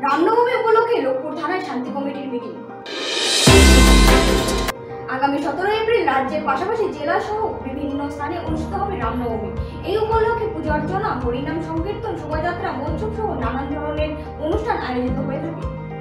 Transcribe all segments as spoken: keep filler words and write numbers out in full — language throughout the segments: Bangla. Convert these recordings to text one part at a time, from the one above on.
রামনবমী উপলক্ষে লোকপুর থানায় শান্তি কমিটির মিটিং। আগামী সতেরো এপ্রিল রাজ্যের পাশাপাশি জেলা সহ বিভিন্ন স্থানে অনুষ্ঠিত হবে রামনবমী। এই উপলক্ষে পূজা অর্চনা, হরিনাম সংকীর্তন, শোভাযাত্রা, মঞ্চক সহ নানান ধরনের অনুষ্ঠান আয়োজিত হয়ে থাকে।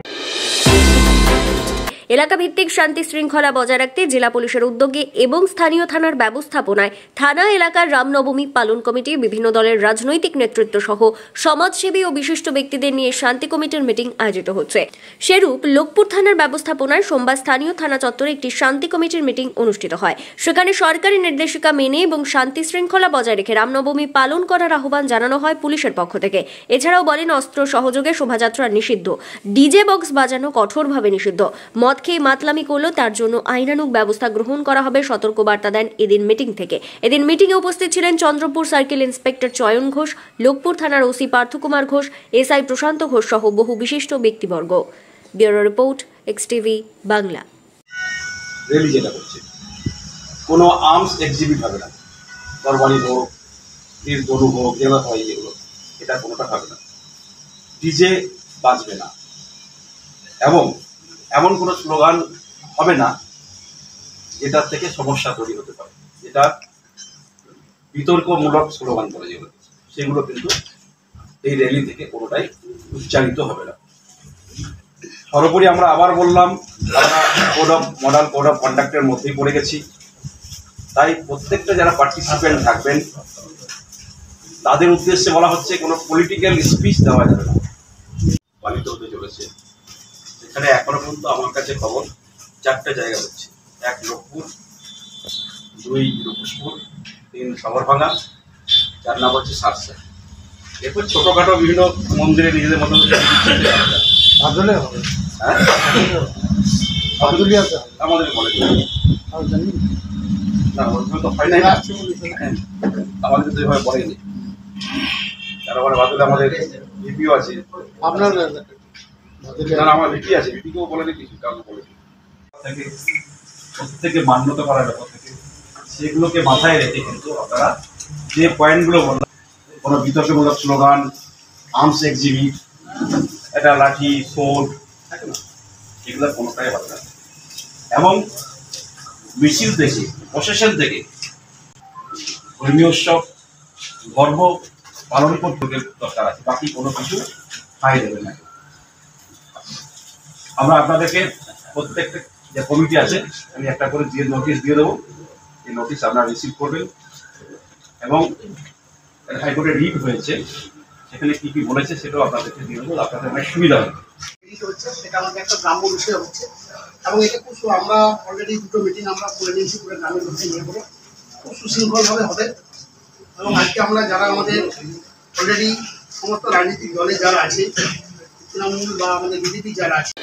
এলাকা ভিত্তিক শান্তি শৃঙ্খলা বজায় রাখতে জেলা পুলিশের উদ্যোগে এবং স্থানীয় থানার ব্যবস্থাপনায় থানা এলাকার রামনবমী পালন কমিটি, বিভিন্ন দলের রাজনৈতিক নেতৃত্ব সহ সমাজসেবী ও বিশিষ্ট ব্যক্তিদের নিয়ে শান্তি কমিটির মিটিং আয়োজিত হচ্ছে। সেরূপ লোকপুর থানার ব্যবস্থাপনায় সোমবার স্থানীয় থানা চত্বরে একটি শান্তি কমিটির মিটিং অনুষ্ঠিত হয়। সেখানে সরকারি নির্দেশিকা মেনে এবং শান্তি শৃঙ্খলা বজায় রেখে রামনবমী পালন করার আহ্বান জানানো হয় পুলিশের পক্ষ থেকে। এছাড়াও বলেন, অস্ত্র সহযোগে শোভাযাত্রা নিষিদ্ধ, ডিজে বক্স বাজানো কঠোরভাবে নিষিদ্ধ, মদ খেয়ে মাতলামি করলো তার জন্য আইনানুগ ব্যবস্থা গ্রহণ করা হবে, সতর্ক বার্তা দেন এদিন মিটিং থেকে। এদিন মিটিংয়ে উপস্থিত ছিলেন চন্দ্রপুর সার্কেল ইন্সপেক্টর চয়ন ঘোষ, লোকপুর থানার ওসি পার্থ কুমার ঘোষ, এসআই প্রশান্ত ঘোষ সহ বহু বিশিষ্ট ব্যক্তিবর্গ। Bureau report, X TV Bangla. Rally যেটা করছে, কোনো আর্মস এক্সিবিট হবে না, তরবারি হোক, তীর ধনুক হোক, যেগুলো হয় যেগুলো, এটা কোনোটা হবে না, ডিজে বাজবে না, এবং এমন কোনো স্লোগান হবে না যেটার থেকে সমস্যা তৈরি হতে পারে, যেটা বিতর্কমূলক স্লোগান করে যেগুলো, সেগুলো কিন্তু এই র্যালি থেকে কোনোটাই উচ্চারিত হবে না। সর্বোপরি আমরা আবার বললাম, আমরা code of model code of কন্ডাক্টের মধ্যেই পড়ে গেছি, তাই প্রত্যেকটা যারা পার্টিসিপেন্ট থাকবেন তাদের উদ্দেশ্যে বলা হচ্ছে কোনো পলিটিক্যাল স্পিচ দেওয়া যাবে না। পালিত হতে চলেছে, এখানে এখনো পর্যন্ত আমার কাছে খবর চারটে জায়গা হচ্ছে, এক লোকপুর, দুই রূপসপুর, তিন শহরভাঙা, চার নাম হচ্ছে সারসা। এরপর ছোটোখাটো বিভিন্ন মন্দিরে নিজেদের মতো আমাদের বলে না, ওইভাবে তো হয় নাই, আমাদের তো এইভাবে বলেনি। তারপরে বাদলে আমাদের ভিপিও আছে, আপনার আমার ভিপি আছে, ভিপিকেও বলে দিই, কিছু কাউকে বলে দিই, প্রত্যেকে মান্যতা করার ব্যাপার থেকে সেগুলোকে মাথায় রেখে কিন্তু আপনারা যে পয়েন্টগুলো বললাম, কোনো বিতর্কমূলক স্লোগান, আর্মস এক্সিবিট, এটা লাঠি সোড থাকে না, এগুলো কোনোটাই হবে না, এবং মিছিল থেকে, প্রশাসন থেকে ধর্মীয় উৎসব গর্ব পালন করতে দরকার আছে, বাকি কোনো কিছু খাই দেবে না। আমরা আপনাদেরকে প্রত্যেকটা যে কমিটি আছে আমি একটা করে দিয়ে নোটিশ দিয়ে দেবো, এই নোটিশ আপনারা রিসিভ করবেন, এবং হাইকোর্টে রিট হয়েছে সেখানে কি কি বলেছে সেটাও আপনাদেরকে দিয়ে দেবো, আপনাদের অনেক সুবিধা হবে। সেটা আমাদের একটা গ্রাম্য বিষয় হচ্ছে, এবং এটা খুব আমরা অলরেডি দুটো মিটিং আমরা করে নিয়েছি, পুরো গ্রামের মধ্যে নিয়ে করে খুব সুশৃঙ্খলভাবে হবে। এবং আজকে আমরা যারা আমাদের অলরেডি সমস্ত রাজনৈতিক দলে যারা আছে, তৃণমূল বা আমাদের বিজেপি যারা আছে,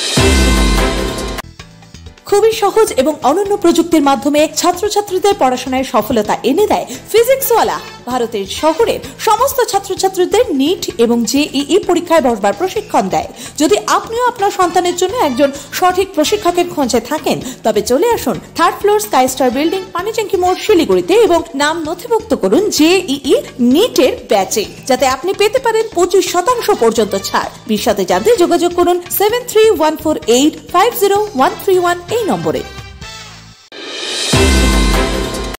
খুবই সহজ এবং অনন্য প্রযুক্তির মাধ্যমে ছাত্রছাত্রীদের পড়াশোনায় সফলতা এনে দেয় ফিজিক্সওয়ালা। ভারতের শহরের সমস্ত ছাত্রছাত্রীদের নিট এবং জেইই পরীক্ষায় বসবার প্রশিক্ষণ দেয়। যদি আপনিও আপনার সন্তানের জন্য একজন সঠিক প্রশিক্ষকের খোঁজে থাকেন, তবে চলে আসুন third floor sky star building, Panitanki মোড়, শিলিগুড়িতে, এবং নাম নথিভুক্ত করুন জেইই নিটের ব্যাচে, যাতে আপনি পেতে পারেন পঁচিশ শতাংশ পর্যন্ত ছাড়। বিশদে জানতে যোগাযোগ করুন seven three one four eight five zero one three one এই নম্বরে।